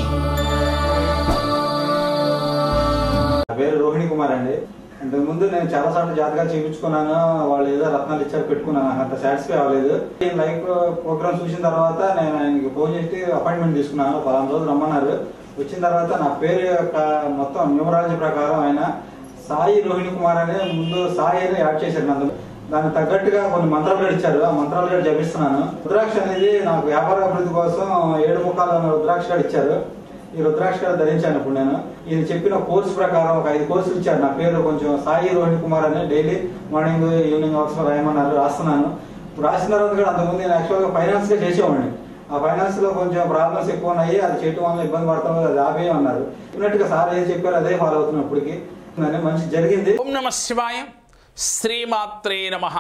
పేరు రోహిణి కుమార్ అండి. ఇంతకు ముందు నేను చాలా సార్లు జాతకాలు చేయించుకున్నాను. వాళ్ళు ఏదో రత్నాలు ఇచ్చారు, పెట్టుకున్నాను. అంత సాటిస్ఫై అవ్వలేదు. లైవ్ ప్రోగ్రామ్ చూసిన తర్వాత నేను ఆయనకి ఫోన్ చేసి అపాయింట్మెంట్ తీసుకున్నాను. 10 రోజులు రమ్మన్నారు. వచ్చిన తర్వాత నా పేరు యొక్క మొత్తం న్యూమరాలజీ ప్రకారం ఆయన సాయి రోహిణి కుమార్ అనే ముందు సాయి అని యాడ్ చేశారు. నన్ను దానికి తగ్గట్టుగా కొన్ని మంత్రాలు కూడా ఇచ్చారు. ఆ మంత్రాలు కూడా జపిస్తున్నాను. రుద్రాక్ష అనేది నాకు వ్యాపార అభివృద్ధి కోసం 7 ముఖాలు రుద్రాక్ష కూడా ఇచ్చారు. ఈ రుద్రాక్ష ధరించాను. ఇప్పుడు నేను ఇది చెప్పిన కోర్సు ప్రకారం ఒక 5 కోర్సులు ఇచ్చారు. నా పేరు కొంచెం సాయి రోహిణి కుమార్ అని డైలీ మార్నింగ్ ఈవినింగ్ అవర్స్ లో రాయమన్నారు. రాస్తున్నాను. రాసిన తర్వాత కూడా అంతకుముందు నేను యాక్చువల్గా ఫైనాన్స్ గా చేసేవాడిని. ఆ ఫైనాన్స్ లో కొంచెం ప్రాబ్లమ్స్ ఎక్కువ ఉన్నాయి. అది చేయడం వల్ల ఇబ్బంది పడతాం, అది ఆపేయమన్నారు. ఉన్నట్టుగా సార్ ఏం చెప్పారు అదే ఫాలో అవుతున్నాం. ఇప్పటికి మంచి జరిగింది. ఓం నమః శివాయ. శ్రీమాత్రే నమః.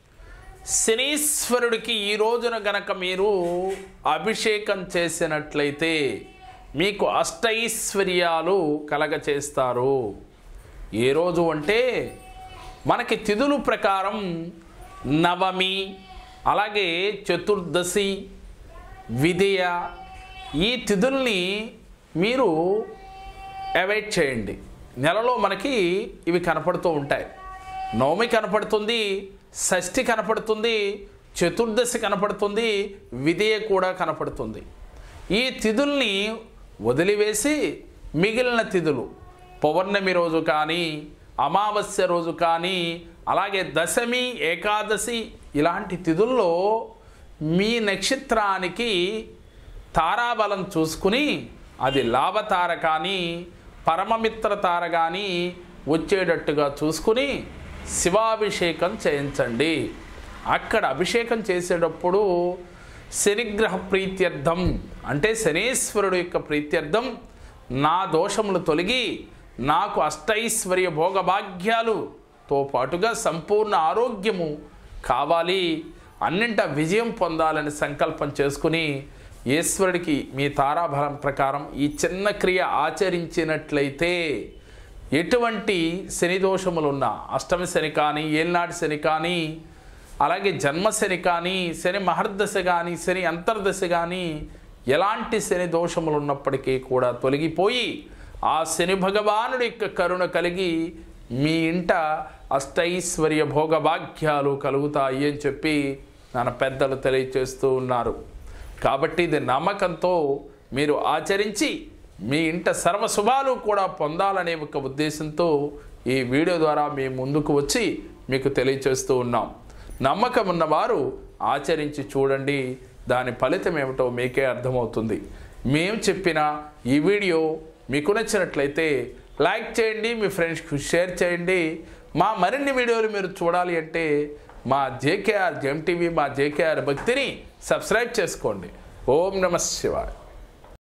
శనీశ్వరుడికి ఈ రోజున గనక మీరు అభిషేకం చేసినట్లయితే మీకు అష్టైశ్వర్యాలు కలగచేస్తారు. ఏ రోజు అంటే మనకి తిథుల ప్రకారం నవమి, అలాగే చతుర్దశి, విదియ, ఈ తిథుల్ని మీరు అవాయిడ్ చేయండి. నెలలో మనకి ఇవి కనపడుతూ ఉంటాయి. నవమి కనపడుతుంది, షష్ఠి కనపడుతుంది, చతుర్దశి కనపడుతుంది, విదియ కూడా కనపడుతుంది. ఈ తిథుల్ని వదిలివేసి మిగిలిన తిథులు పౌర్ణమి రోజు కానీ, అమావాస్య రోజు కానీ, అలాగే దశమి, ఏకాదశి ఇలాంటి తిథుల్లో మీ నక్షత్రానికి తారాబలం చూసుకుని అది లాభతార కానీ పరమమిత్ర తార కానీ వచ్చేటట్టుగా చూసుకుని శివాభిషేకం చేయించండి. అక్కడ అభిషేకం చేసేటప్పుడు శనిగ్రహ ప్రీత్యర్థం అంటే శనేశ్వరుడు యొక్క ప్రీత్యర్థం నా దోషములు తొలగి నాకు అష్టైశ్వర్య భోగభాగ్యాలుతో పాటుగా సంపూర్ణ ఆరోగ్యము కావాలి, అన్నింట విజయం పొందాలని సంకల్పం చేసుకుని ఈశ్వరుడికి మీ తారాబలం ప్రకారం ఈ చిన్న క్రియ ఆచరించినట్లయితే ఎటువంటి శని దోషములున్నా, అష్టమి శని కానీ, ఏళ్ళనాటి శని కానీ, అలాగే జన్మశని కానీ, శని మహర్దశ కానీ, శని అంతర్దశ కానీ, ఎలాంటి శని దోషములు ఉన్నప్పటికీ కూడా తొలగిపోయి ఆ శని భగవానుడి యొక్క కరుణ కలిగి మీ ఇంట అష్టైశ్వర్య భోగభాగ్యాలు కలుగుతాయి అని చెప్పి మన పెద్దలు తెలియచేస్తూ ఉన్నారు. కాబట్టి ఇది నమ్మకంతో మీరు ఆచరించి మీ ఇంట సర్వశుభాలు కూడా పొందాలనే ఒక ఉద్దేశంతో ఈ వీడియో ద్వారా మేము ముందుకు వచ్చి మీకు తెలియచేస్తూ ఉన్నాం. నమ్మకం ఉన్నవారు ఆచరించి చూడండి, దాని ఫలితం ఏమిటో మీకే అర్థమవుతుంది. మేము చెప్పిన ఈ వీడియో మీకు నచ్చినట్లయితే లైక్ చేయండి, మీ ఫ్రెండ్స్కి షేర్ చేయండి. మా మరిన్ని వీడియోలు మీరు చూడాలి అంటే మా జేకేఆర్ జెమ్ టీవీ, మా జేకేఆర్ భక్తిని సబ్స్క్రైబ్ చేసుకోండి. ఓం నమః శివాయ.